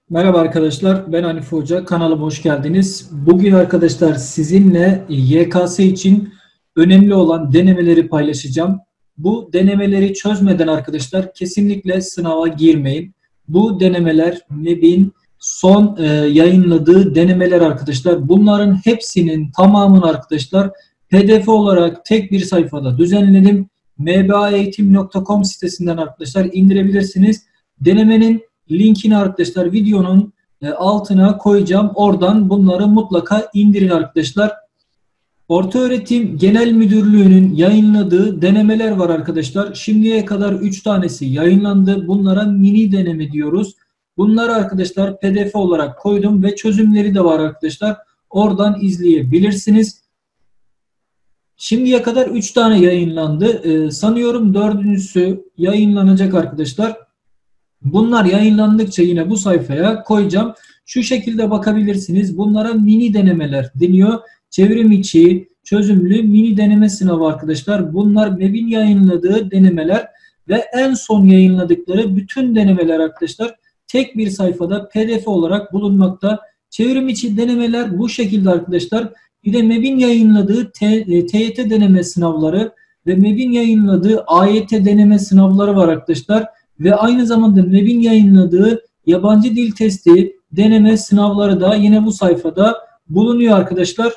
Merhaba arkadaşlar, ben Hanife Hoca. Kanalıma hoş geldiniz. Bugün arkadaşlar sizinle YKS için önemli olan denemeleri paylaşacağım. Bu denemeleri çözmeden arkadaşlar kesinlikle sınava girmeyin. Bu denemeler MEB'in son yayınladığı denemeler arkadaşlar. Bunların hepsinin tamamını arkadaşlar PDF olarak tek bir sayfada düzenledim. mbaeğitim.com sitesinden arkadaşlar indirebilirsiniz. Denemenin linkini arkadaşlar videonun altına koyacağım. Oradan bunları mutlaka indirin arkadaşlar. Ortaöğretim Genel Müdürlüğü'nün yayınladığı denemeler var arkadaşlar. Şimdiye kadar 3 tanesi yayınlandı. Bunlara mini deneme diyoruz. Bunları arkadaşlar PDF olarak koydum ve çözümleri de var arkadaşlar. Oradan izleyebilirsiniz. Şimdiye kadar 3 tane yayınlandı. Sanıyorum 4.'sü yayınlanacak arkadaşlar. Bunlar yayınlandıkça yine bu sayfaya koyacağım. Şu şekilde bakabilirsiniz. Bunlara mini denemeler deniyor. Çevrim içi çözümlü mini deneme sınavı arkadaşlar. Bunlar MEB'in yayınladığı denemeler ve en son yayınladıkları bütün denemeler arkadaşlar tek bir sayfada PDF olarak bulunmakta. Çevrim içi denemeler bu şekilde arkadaşlar. Bir de MEB'in yayınladığı TYT deneme sınavları ve MEB'in yayınladığı AYT deneme sınavları var arkadaşlar. Ve aynı zamanda MEB'in yayınladığı yabancı dil testi deneme sınavları da yine bu sayfada bulunuyor arkadaşlar.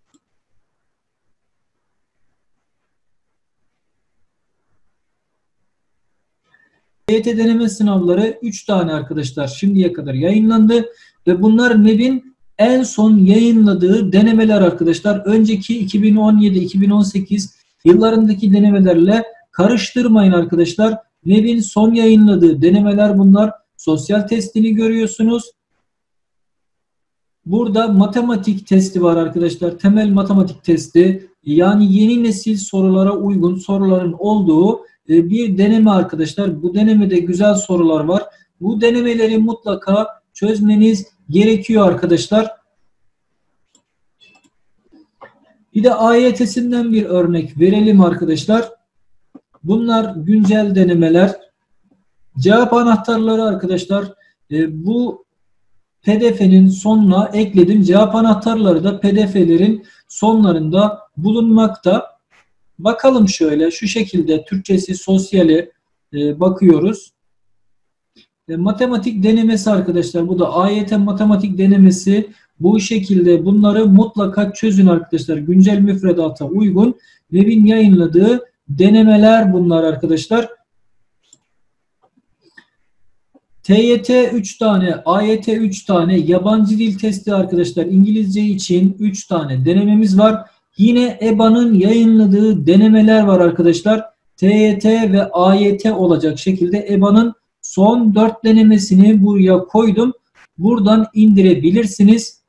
TYT deneme sınavları 3 tane arkadaşlar şimdiye kadar yayınlandı. Ve bunlar MEB'in en son yayınladığı denemeler arkadaşlar. Önceki 2017-2018 yıllarındaki denemelerle karıştırmayın arkadaşlar. MEB'in son yayınladığı denemeler bunlar. Sosyal testini görüyorsunuz. Burada matematik testi var arkadaşlar. Temel matematik testi. Yani yeni nesil sorulara uygun soruların olduğu bir deneme arkadaşlar. Bu denemede güzel sorular var. Bu denemeleri mutlaka çözmeniz gerekiyor arkadaşlar. Bir de AYT'sinden bir örnek verelim arkadaşlar. Bunlar güncel denemeler. Cevap anahtarları arkadaşlar. Bu PDF'nin sonuna ekledim. Cevap anahtarları da PDF'lerin sonlarında bulunmakta. Bakalım şöyle şu şekilde Türkçesi sosyali bakıyoruz. Matematik denemesi arkadaşlar. Bu da AYT matematik denemesi. Bu şekilde bunları mutlaka çözün arkadaşlar. Güncel müfredata uygun MEB'in yayınladığı denemeler bunlar arkadaşlar. TYT 3 tane, AYT 3 tane, yabancı dil testi arkadaşlar. İngilizce için 3 tane denememiz var. Yine EBA'nın yayınladığı denemeler var arkadaşlar. TYT ve AYT olacak şekilde EBA'nın son 4 denemesini buraya koydum. Buradan indirebilirsiniz.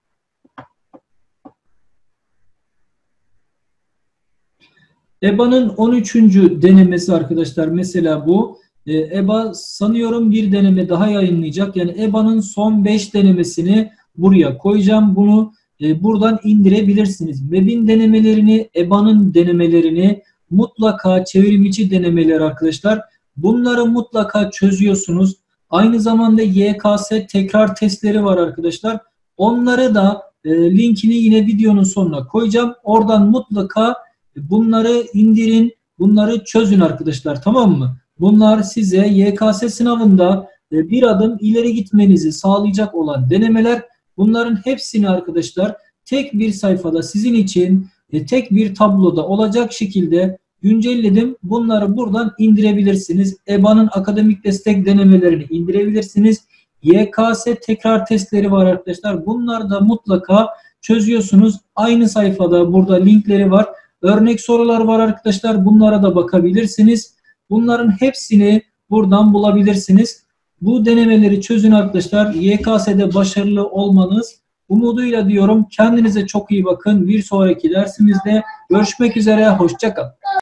EBA'nın 13. denemesi arkadaşlar mesela bu. EBA sanıyorum bir deneme daha yayınlayacak. Yani EBA'nın son 5 denemesini buraya koyacağım. Bunu buradan indirebilirsiniz. MEB'in denemelerini, EBA'nın denemelerini mutlaka çevrim içi denemeler arkadaşlar. Bunları mutlaka çözüyorsunuz. Aynı zamanda YKS tekrar testleri var arkadaşlar. Onları da linkini yine videonun sonuna koyacağım. Oradan mutlaka bunları indirin, bunları çözün arkadaşlar, tamam mı? Bunlar size YKS sınavında bir adım ileri gitmenizi sağlayacak olan denemeler. Bunların hepsini arkadaşlar tek bir sayfada sizin için tek bir tabloda olacak şekilde güncelledim. Bunları buradan indirebilirsiniz. EBA'nın akademik destek denemelerini indirebilirsiniz. YKS tekrar testleri var arkadaşlar. Bunları da mutlaka çözüyorsunuz. Aynı sayfada burada linkleri var. Örnek sorular var arkadaşlar. Bunlara da bakabilirsiniz. Bunların hepsini buradan bulabilirsiniz. Bu denemeleri çözün arkadaşlar. YKS'de başarılı olmanız umuduyla diyorum. Kendinize çok iyi bakın. Bir sonraki dersimizde görüşmek üzere. Hoşça kalın.